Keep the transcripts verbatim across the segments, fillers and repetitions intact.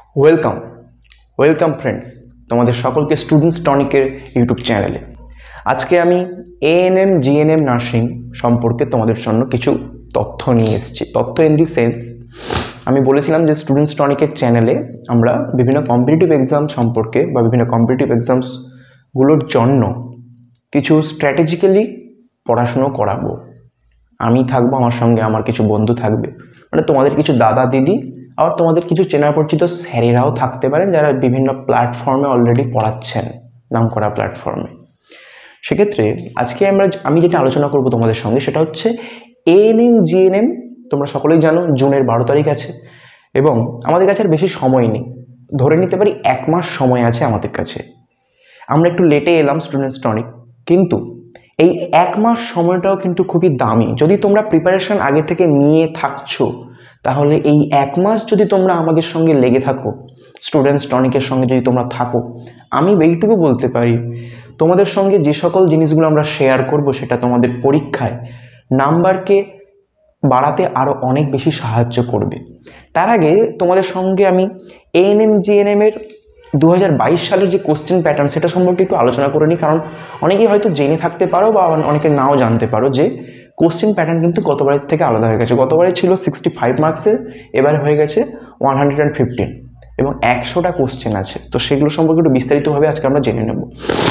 Welcome welcome friends, তোমাদের সকলকে students টনিকের YouTube চ্যানেলে। আজকে আমি এএনএম জিএনএম নার্সিং সম্পর্কে তোমাদের জন্য কিছু তথ্য নিয়ে এসেছি। তথ্য ইন দি সেন্স, আমি বলেছিলাম যে স্টুডেন্টস টনিকের চ্যানেলে আমরা বিভিন্ন কম্পিটিটিভ এক্সাম সম্পর্কে বা বিভিন্ন কম্পিটিটিভ এক্সামসগুলোর জন্য কিছু স্ট্র্যাটেজিক্যালি পড়াশুনো করাবো। আমি থাকবো, আমার সঙ্গে আমার কিছু বন্ধু থাকবে, মানে তোমাদের কিছু দাদা দিদি আর তোমাদের কিছু চেনা পরিচিত স্যারেরাও থাকতে পারেন যারা বিভিন্ন প্ল্যাটফর্মে অলরেডি পড়াচ্ছেন, নামকরা প্ল্যাটফর্মে। সেক্ষেত্রে আজকে আমরা আমি যেটা আলোচনা করব তোমাদের সঙ্গে সেটা হচ্ছে এএনএম জিএনএম। তোমরা সকলেই জানো জুনের বারো তারিখ আছে এবং আমাদের কাছে আর বেশি সময় নেই, ধরে নিতে পারি এক মাস সময় আছে আমাদের কাছে। আমরা একটু লেটে এলাম স্টুডেন্টস টনিক, কিন্তু এই এক মাস সময়টাও কিন্তু খুবই দামি। যদি তোমরা প্রিপারেশন আগে থেকে নিয়ে থাকছো তাহলে এই এক মাস যদি তোমরা আমাদের সঙ্গে লেগে থাকো, স্টুডেন্টস টনিকের সঙ্গে যদি তোমরা থাকো, আমি এইটুকু বলতে পারি তোমাদের সঙ্গে যে সকল জিনিসগুলো আমরা শেয়ার করব সেটা তোমাদের পরীক্ষায় নাম্বারকে বাড়াতে আরও অনেক বেশি সাহায্য করবে। তার আগে তোমাদের সঙ্গে আমি এএনএম জিএনএম এর দু হাজার বাইশ সালের যে কোশ্চেন প্যাটার্ন সেটা সম্পর্কে একটু আলোচনা করে নিই, কারণ অনেকেই হয়তো জেনে থাকতে পারো বা অনেকে নাও জানতে পারো যে কোশ্চেন প্যাটার্ন কিন্তু গতবারের থেকে আলাদা হয়ে গেছে। গতবারে ছিল সিক্সটি ফাইভ মার্কসের, এবারে হয়ে গেছে ওয়ান হান্ড্রেড অ্যান্ড ফিফটিন এবং একশোটা কোশ্চেন আছে। তো সেগুলো সম্পর্কে একটু বিস্তারিতভাবে আজকে আমরা জেনে নেব।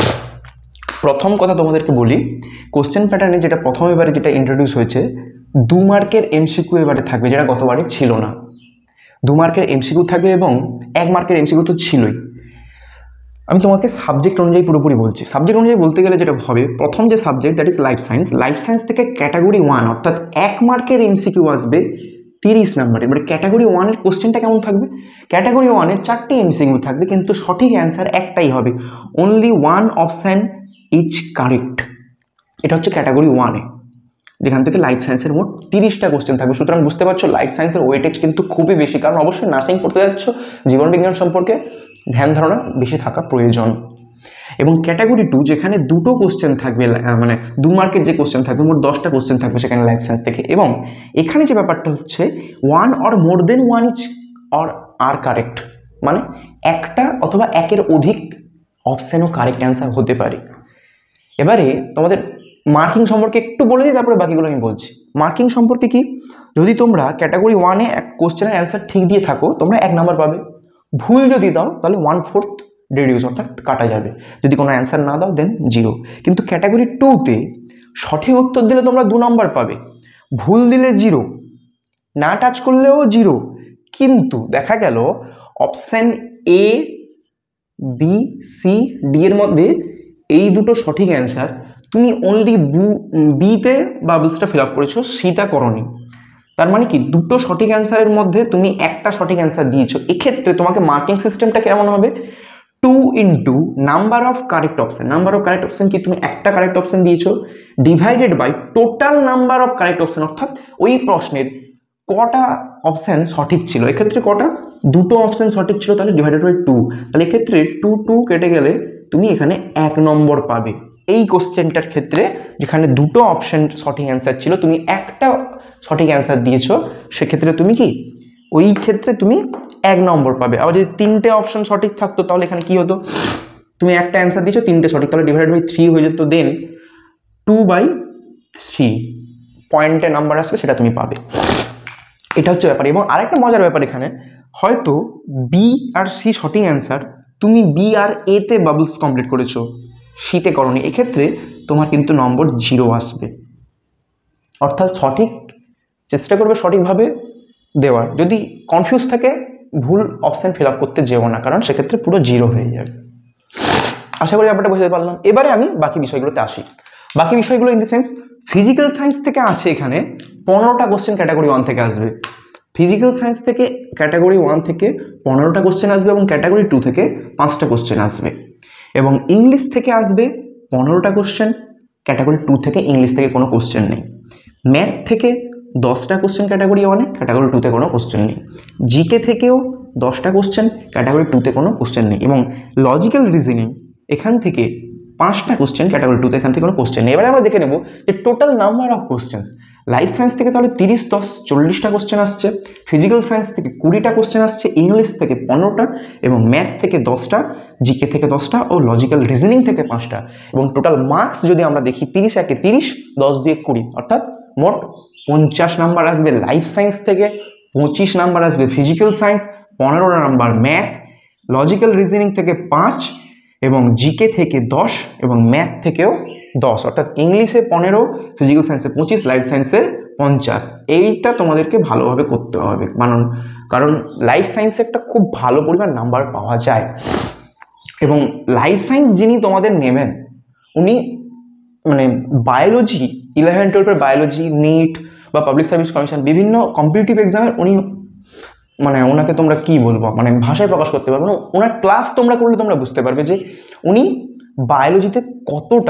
প্রথম কথা তোমাদেরকে বলি, কোশ্চেন প্যাটার্নে যেটা প্রথম এবারে যেটা ইন্ট্রোডিউস হয়েছে, দু মার্কের এমসিকিউ এবারে থাকবে, যেটা গতবারে ছিল না। দু মার্কের এমসিকিউ থাকবে এবং এক মার্কের এমসিকিউ তো ছিলই। আমি তোমাকে সাবজেক্ট অনুযায়ী পুরোপুরি বলছি। সাবজেক্ট অনুযায়ী বলতে গেলে যেটা হবে, প্রথম যে subject that is life science, life science থেকে ক্যাটাগরি ওয়ান অর্থাৎ এক মার্কের এমসিকিউ আসবে তিরিশ নাম্বারে। এবার ক্যাটাগরি ওয়ানের কোশ্চেনটা কেমন থাকবে? ক্যাটাগরি ওয়ানের চারটে এমসিকিউ থাকবে, কিন্তু সঠিক অ্যান্সার একটাই হবে, only one option is correct. এটা হচ্ছে ক্যাটাগরি ওয়ানে, যেখান থেকে লাইফ সায়েন্সের মোট তিরিশটা কোশ্চেন থাকবে। সুতরাং বুঝতে পারছো লাইফ সায়েন্সের ওয়েটেজ কিন্তু খুবই বেশি, কারণ অবশ্যই নার্সিং পড়তে যাচ্ছ, জীবন বিজ্ঞান সম্পর্কে ধ্যান ধারণা বেশি থাকা প্রয়োজন। এবং ক্যাটাগরি টু যেখানে দুটো কোশ্চেন থাকবে, মানে দু মার্কের যে কোশ্চেন থাকবে, মোট দশটা কোশ্চেন থাকবে সেখানে লাইফ সায়েন্স থেকে। এবং এখানে যে ব্যাপারটা হচ্ছে one or more than one is or are correct, মানে একটা অথবা একের অধিক অপশানও কারেক্ট অ্যান্সার হতে পারে। এবারে তোমাদের মার্কিং সম্পর্কে একটু বলে দিই, তারপরে বাকিগুলো আমি বলছি। মার্কিং সম্পর্কে কি, যদি তোমরা ক্যাটাগরি ওয়ানে এক কোশ্চেনের অ্যান্সার ঠিক দিয়ে থাকো তোমরা এক নাম্বার পাবে, ভুল যদি দাও তাহলে ওয়ান ফোর্থ রিডিউস অর্থাৎ কাটা যাবে, যদি কোনো অ্যান্সার না দাও দেন জিরো। কিন্তু ক্যাটাগরি টুতে সঠিক উত্তর দিলে তোমরা দু নম্বর পাবে, ভুল দিলে জিরো, না টাচ করলেও জিরো। কিন্তু দেখা গেল option A B C D এর মধ্যে এই দুটো সঠিক অ্যান্সার, তুমি অনলি বিতে বাবলসটা ফিল আপ করেছো, সিটা করনি। তার মানে কি দুটো সঠিক অ্যান্সারের মধ্যে তুমি একটা সঠিক অ্যান্সার দিয়েছো। এক্ষেত্রে তোমাকে মার্কিং সিস্টেমটা কেমন হবে, two into number of correct option. Number of correct option কি, তুমি একটা কারেক্ট অপশান দিয়েছো, divided by total number of correct option, অর্থাৎ ওই প্রশ্নের কটা অপশান সঠিক ছিল। এক্ষেত্রে কটা, দুটো অপশান সঠিক ছিল, তাহলে ডিভাইডেড বাই টু, তাহলে এক্ষেত্রে টু টু কেটে গেলে তুমি এখানে এক নম্বর পাবে। এই কোশ্চেনটার ক্ষেত্রে যেখানে দুটো অপশান সঠিক অ্যান্সার ছিল, তুমি একটা সঠিক অ্যান্সার দিয়েছো, সেক্ষেত্রে তুমি কি ওই ক্ষেত্রে তুমি এক নম্বর পাবে। আবার যদি তিনটে অপশান সঠিক থাকতো তাহলে এখানে কি হতো, তুমি একটা অ্যান্সার দিয়েছো, তিনটে সঠিক, তাহলে ডিভাইডেড বাই থ্রি হয়ে যেত, দেন টু বাই থ্রি পয়েন্টে নাম্বার আসবে, সেটা তুমি পাবে। এটা হচ্ছে ব্যাপার। এবং আরেকটা মজার ব্যাপার, এখানে হয়তো বি আর সি সঠিক অ্যান্সার, তুমি বি আর এতে বাবলস কমপ্লিট করেছো, সিতে করনি, এক্ষেত্রে তোমার কিন্তু নম্বর জিরো আসবে। অর্থাৎ সঠিক চেষ্টা করবে সঠিকভাবে দেওয়ার, যদি কনফিউজ থাকে ভুল অপশান ফিল আপ করতে যেও না, কারণ সেক্ষেত্রে পুরো জিরো হয়ে যাবে। আশা করি ব্যাপারটা বুঝতে পারলাম। এবারে আমি বাকি বিষয়গুলোতে আসি। বাকি বিষয়গুলো in the sense, physical science থেকে আছে এখানে পনেরোটা কোশ্চেন ক্যাটাগরি ওয়ান থেকে আসবে। ফিজিক্যাল সায়েন্স থেকে ক্যাটাগরি ওয়ান থেকে পনেরোটা কোশ্চেন আসবে এবং ক্যাটাগরি টু থেকে পাঁচটা কোশ্চেন আসবে। এবং ইংলিশ থেকে আসবে পনেরোটা কোশ্চেন, ক্যাটাগরি টু থেকে ইংলিশ থেকে কোনো কোশ্চেন নেই। ম্যাথ থেকে দশটা কোশ্চেন ক্যাটাগরি ওয়ানে, ক্যাটাগরি টুতে কোনো কোশ্চেন নেই। জিকে থেকেও দশটা কোশ্চেন, ক্যাটাগরি টুতে কোনো কোশ্চেন নেই। এবং লজিক্যাল রিজনিং এখান থেকে পাঁচটা কোশ্চেন, ক্যাটাগরি টুতে এখান থেকে কোনো কোশ্চেন নেই। এবারে আমরা দেখে নেব যে total number of questions. Life science থেকে তাহলে তিরিশ দশ চল্লিশটা কোশ্চেন আসছে, ফিজিক্যাল সায়েন্স থেকে কুড়িটা কোশ্চেন আসছে, ইংলিশ থেকে পনেরোটা এবং ম্যাথ থেকে দশটা, জিকে থেকে দশটা ও লজিক্যাল রিজনিং থেকে পাঁচটা। এবং টোটাল মার্কস যদি আমরা দেখি তিরিশ একে তিরিশ, দশ দুয়ে কুড়ি, অর্থাৎ মোট পঞ্চাশ নাম্বার আসবে লাইফ সায়েন্স থেকে, পঁচিশ নাম্বার আসবে ফিজিক্যাল সায়েন্স, পনেরো নাম্বার ম্যাথ, লজিক্যাল রিজনিং থেকে পাঁচ এবং জিকে থেকে দশ এবং ম্যাথ থেকেও দশ, অর্থাৎ ইংলিশে পনেরো, ফিজিক্যাল সায়েন্সে পঁচিশ, লাইফ সায়েন্সে পঞ্চাশ। এইটা তোমাদেরকে ভালোভাবে করতে হবে, কারণ কারণ লাইফ সায়েন্সে একটা খুব ভালো পরিমাণ নাম্বার পাওয়া যায়। এবং লাইফ সায়েন্স যিনি তোমাদের নেবেন উনি মানে বায়োলজি, ইলেভেন টুয়েলভের বায়োলজি, নিট বা পাবলিক সার্ভিস কমিশন বিভিন্ন কম্পিটিটিভ এক্সামের উনি মানে ওনাকে তোমরা কি বলবো মানে ভাষায় প্রকাশ করতে পারবো না। ওনার ক্লাস তোমরা করলে তোমরা বুঝতে পারবে যে উনি বায়োলজিতে কতটা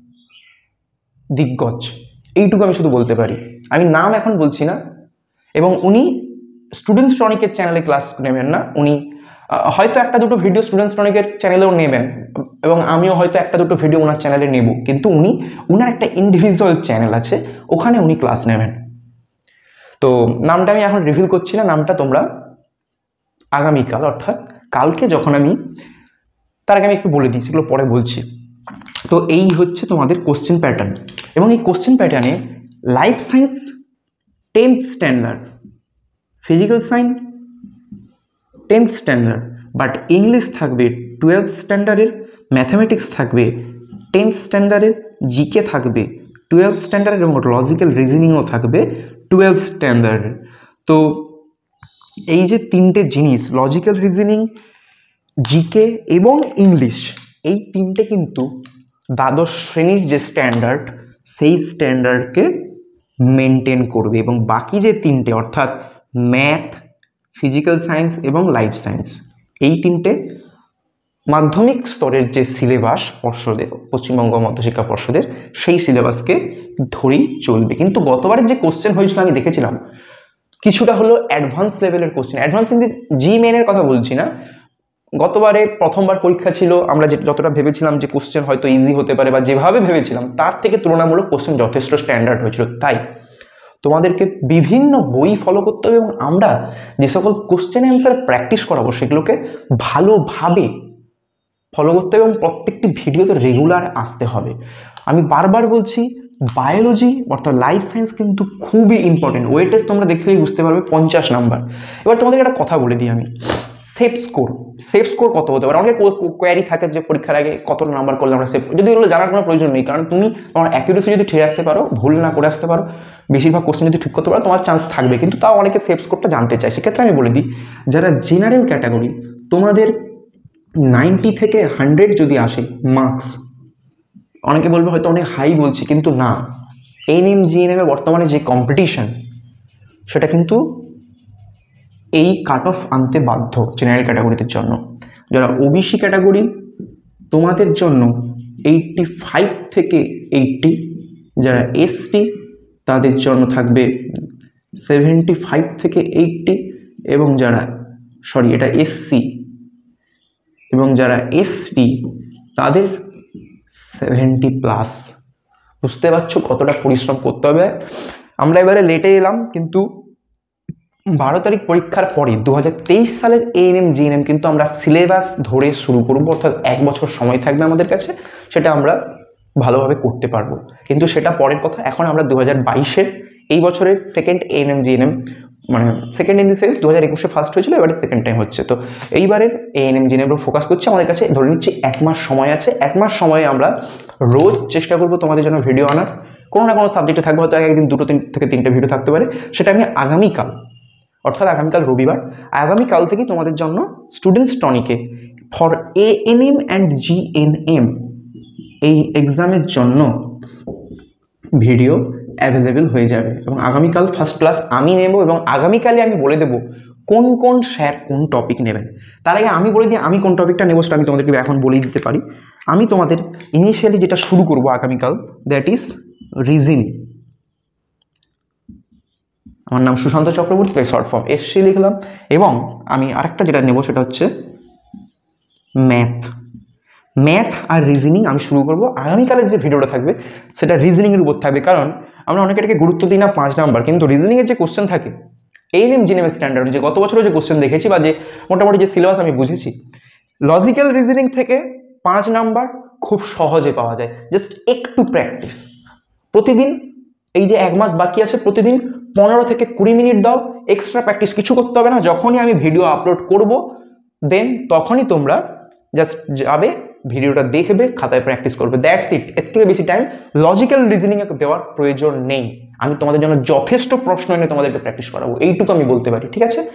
দিগ্গজ, এইটুকু আমি শুধু বলতে পারি। আমি নাম এখন বলছি না। এবং উনি স্টুডেন্টস টনিকের চ্যানেলে ক্লাস নেবেন না, উনি হয়তো একটা দুটো ভিডিও স্টুডেন্টস টনিকের চ্যানেলেও নেবেন এবং আমিও হয়তো একটা দুটো ভিডিও ওনার চ্যানেলে নেব, কিন্তু উনি ওনার একটা ইন্ডিভিজুয়াল চ্যানেল আছে, ওখানে উনি ক্লাস নেবেন। তো নামটা আমি এখন রিভিল করছি না, নামটা তোমরা আগামীকাল অর্থাৎ কালকে যখন আমি, তার আগে আমি একটু বলে দিই, সেগুলো পরে বলছি। তো এই হচ্ছে তোমাদের কোশ্চেন প্যাটার্ন। এবং এই কোশ্চেন প্যাটার্নে life science tenth standard, physical science tenth standard, but English থাকবে টুয়েলভ স্ট্যান্ডার্ডের, ম্যাথামেটিক্স থাকবে টেন্থ স্ট্যান্ডার্ডের, জিকে থাকবে টুয়েলভ স্ট্যান্ডার্ডের এবং লজিক্যাল রিজনিংও থাকবে টুয়েলভ স্ট্যান্ডার্ডের। তো এই যে তিনটে জিনিস, লজিক্যাল রিজনিং, জিকে এবং ইংলিশ, এই তিনটে কিন্তু দ্বাদশ শ্রেণীর যে স্ট্যান্ডার্ড সেই স্ট্যান্ডার্ডকে মেনটেন করবে। এবং বাকি যে তিনটে অর্থাৎ ম্যাথ, ফিজিক্যাল সায়েন্স এবং লাইফ সায়েন্স, এই তিনটে মাধ্যমিক স্তরের যে সিলেবাস পর্ষদের, পশ্চিমবঙ্গ মধ্যশিক্ষা পর্ষদের, সেই সিলেবাসকে ধরেই চলবে। কিন্তু গতবারের যে কোশ্চেন হয়েছিল আমি দেখেছিলাম কিছুটা হলো অ্যাডভান্স লেভেলের question, advance in the JEE মেনের কথা বলছি না। গতবারে প্রথমবার পরীক্ষা ছিল, আমরা যে যতটা ভেবেছিলাম যে কোশ্চেন হয়তো ইজি হতে পারে বা যেভাবে ভেবেছিলাম তার থেকে তুলনামূলক কোশ্চেন যথেষ্ট স্ট্যান্ডার্ড হয়েছিল। তাই তোমাদেরকে বিভিন্ন বই ফলো করতে হবে এবং আমরা যে সকল কোশ্চেন অ্যান্সার প্র্যাকটিস করাবো সেগুলোকে ভালোভাবে ফলো করতে হবে এবং প্রত্যেকটি ভিডিওতে রেগুলার আসতে হবে। আমি বারবার বলছি বায়োলজি অর্থাৎ লাইফ সায়েন্স কিন্তু খুবই ইম্পর্টেন্ট। ওয়েটেজ তোমরা দেখলেই বুঝতে পারবে পঞ্চাশ নাম্বার। এবার তোমাদেরকে একটা কথা বলে দিই আমি, সেফ স্কোর, সেফ স্কোর কত হতে পারে? অনেক কোয়ারি থাকে যে পরীক্ষার আগে কত নাম্বার করলে আমরা সেফ, যদি এগুলো জানার কোনো প্রয়োজন নেই, কারণ তুমি তোমার অ্যাকিউরেসি যদি ঠিক রাখতে পারো, ভুল না করে আসতে পারো, বেশিরভাগ কোশ্চেন যদি ঠিক করতে পারো তোমার চান্স থাকবে। কিন্তু তাও অনেকে সেফ স্কোরটা জানতে চায়। সেক্ষেত্রে আমি বলে দিই, যারা জেনারেল ক্যাটাগরি তোমাদের নাইনটি থেকে হান্ড্রেড যদি আসে মার্কস, অনেকে বলবে হয়তো অনেক হাই বলছি, কিন্তু না, এএনএম জিএনএম এ বর্তমানে যে কম্পিটিশন সেটা কিন্তু এই কাট অফ আনতে বাধ্য জেনারেল ক্যাটাগরিদের জন্য। যারা ওবিসি ক্যাটাগরি তোমাদের জন্য এইটটি ফাইভ থেকে এইটটি, যারা এসটি তাদের জন্য থাকবে সেভেন্টি ফাইভ থেকে এইটটি, এবং যারা সরি এটা এসসি এবং যারা এসটি তাদের সেভেন্টি প্লাস। বুঝতে পারছো কতটা পরিশ্রম করতে হবে। আমরা এবারে লেটে এলাম, কিন্তু বারো তারিখ পরীক্ষার পরে দু হাজার তেইশ সালের এএনএম জিএনএম কিন্তু আমরা সিলেবাস ধরে শুরু করবো, অর্থাৎ এক বছর সময় থাকবে আমাদের কাছে, সেটা আমরা ভালোভাবে করতে পারবো। কিন্তু সেটা পরের কথা। এখন আমরা দু হাজার বাইশের এই বছরের সেকেন্ড এএনএম জিএনএম, মানে সেকেন্ড ইন দি সেন্স দু হাজার একুশে ফার্স্ট হয়েছিল, এবারে সেকেন্ড টাইম হচ্ছে। তো এইবারের এএনএম জিএনএম ফোকাস করছে। আমাদের কাছে ধরে নিচ্ছি এক মাস সময় আছে। এক মাস সময়ে আমরা রোজ চেষ্টা করবো তোমাদের জন্য ভিডিও আনার। কোনো না কোনো সাবজেক্টে থাকবে, হয়তো একদিন দুটো তিন থেকে তিনটে ভিডিও থাকতে পারে। সেটা আমি আগামীকাল অর্থাৎ আগামীকাল রবিবার, আগামীকাল থেকেই তোমাদের জন্য স্টুডেন্টস টনিকে ফর এএনএম অ্যান্ড জিএনএম এই এক্সামের জন্য ভিডিও অ্যাভেলেবেল হয়ে যাবে। এবং আগামীকাল ফার্স্ট ক্লাস আমি নেব এবং আগামীকালে আমি বলে দেবো কোন কোন স্যার কোন টপিক নেবেন। তার আগে আমি বলে দিই আমি কোন টপিকটা নেবো, সেটা আমি তোমাদেরকে এখন বলেই দিতে পারি। আমি তোমাদের ইনিশিয়ালি যেটা শুরু করবো আগামীকাল, দ্যাট ইজ রিজনিং। আমার নাম Sushanta Chakraborty, short form SC লিখলাম। এবং আমি আরেকটা যেটা নেব সেটা হচ্ছে ম্যাথ। ম্যাথ আর রিজনিং আমি শুরু করব। আগামীকালের যে ভিডিওটা থাকবে সেটা রিজনিংয়ের উপর থাকবে, কারণ আমরা অনেকে এটাকে গুরুত্ব দিই না পাঁচ নাম্বার, কিন্তু রিজনিংয়ের যে কোশ্চেন থাকে এএনএম জিএনএম স্ট্যান্ডার্ড যে গত বছরও যে কোশ্চেন দেখেছি বা যে মোটামুটি যে সিলেবাস আমি বুঝেছি, লজিক্যাল রিজনিং থেকে পাঁচ নাম্বার খুব সহজে পাওয়া যায়। জাস্ট একটু প্র্যাকটিস প্রতিদিন, এই যে এক মাস বাকি আছে প্রতিদিন পনেরো থেকে কুড়ি মিনিট দাও, এক্সট্রা প্র্যাকটিস কিছু করতে হবে না। যখনই আমি ভিডিও আপলোড করব দেন তখনই তোমরা জাস্ট যাবে, ভিডিওটা দেখবে, খাতায় প্র্যাকটিস করবে, দ্যাটস ইট। এর থেকে বেশি টাইম লজিক্যাল রিজনিংয়ে দেওয়ার প্রয়োজন নেই। আমি তোমাদের জন্য যথেষ্ট প্রশ্ন এনে তোমাদেরকে প্র্যাকটিস করাবো, এইটুকু আমি বলতে পারি, ঠিক আছে?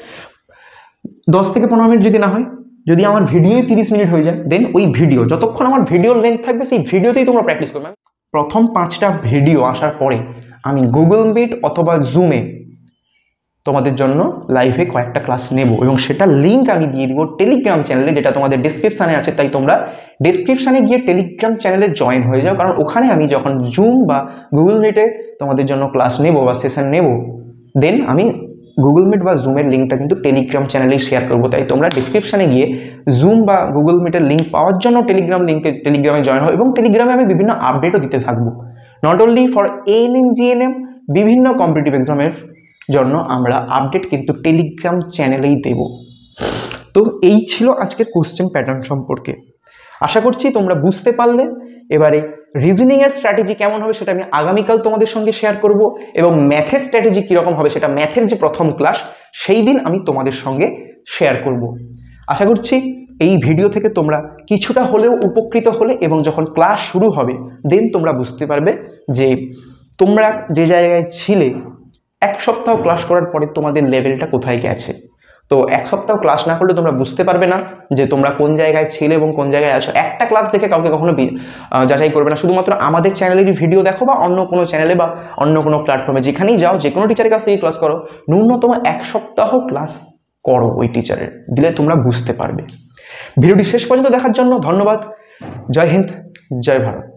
দশ থেকে পনেরো মিনিট যদি না হয়, যদি আমার ভিডিওই তিরিশ মিনিট হয়ে যায়, দেন ওই ভিডিও যতক্ষণ আমার ভিডিওর লেন্থ থাকবে সেই ভিডিওতেই তোমরা প্র্যাকটিস করবে। প্রথম পাঁচটা ভিডিও আসার পরে আমি গুগল মিট অথবা জুমে তোমাদের জন্য লাইভে কয়েকটা ক্লাস নেব এবং সেটা লিঙ্ক আমি দিয়ে দিব টেলিগ্রাম চ্যানেলে, যেটা তোমাদের ডিসক্রিপশানে আছে। তাই তোমরা ডিসক্রিপশানে গিয়ে টেলিগ্রাম চ্যানেলে জয়েন হয়ে যাও, কারণ ওখানে আমি যখন জুম বা গুগল মিটে তোমাদের জন্য ক্লাস নেব বা সেশন নেব, দেন আমি গুগল মিট বা জুমের লিঙ্কটা কিন্তু টেলিগ্রাম চ্যানেলেই শেয়ার করবো। তাই তোমরা ডিসক্রিপশানে গিয়ে জুম বা গুগল মিটের লিঙ্ক পাওয়ার জন্য টেলিগ্রাম লিঙ্কে টেলিগ্রামে জয়েন হও এবং টেলিগ্রামে আমি বিভিন্ন আপডেটও দিতে থাকবো, not only for ANM GNM, বিভিন্ন কম্পিটিটিভ এক্সামের জন্য আমরা আপডেট কিন্তু টেলিগ্রাম চ্যানেলেই দেব। তো এই ছিল আজকের কোশ্চেন প্যাটার্ন সম্পর্কে। আশা করছি তোমরা বুঝতে পারলে। এবারে রিজনিংয়ের স্ট্র্যাটেজি কেমন হবে সেটা আমি আগামীকাল তোমাদের সঙ্গে শেয়ার করব এবং ম্যাথের স্ট্র্যাটেজি কীরকম হবে সেটা ম্যাথের যে প্রথম ক্লাস সেই দিন আমি তোমাদের সঙ্গে শেয়ার করব। আশা করছি এই ভিডিও থেকে তোমরা কিছুটা হলেও উপকৃত হলে এবং যখন ক্লাস শুরু হবে দেন তোমরা বুঝতে পারবে যে তোমরা যে জায়গায় ছিলে এক সপ্তাহ ক্লাস করার পরে তোমাদের লেভেলটা কোথায় গেছে। তো এক সপ্তাহ ক্লাস না করলে তোমরা বুঝতে পারবে না যে তোমরা কোন জায়গায় ছিলে এবং কোন জায়গায় আছো। একটা ক্লাস দেখে কাউকে কখনো যাচাই করবে না, শুধুমাত্র আমাদের চ্যানেলেরই ভিডিও দেখো বা অন্য কোনো চ্যানেলে বা অন্য কোনো প্ল্যাটফর্মে যেখানেই যাও, যে কোনো টিচারের কাছ থেকে ক্লাস করো, ন্যূনতম এক সপ্তাহ ক্লাস করো ওই টিচারের, দিলে তোমরা বুঝতে পারবে। ভিডিওটি শেষ পর্যন্ত দেখার জন্য ধন্যবাদ। জয় হিন্দ, জয় ভারত।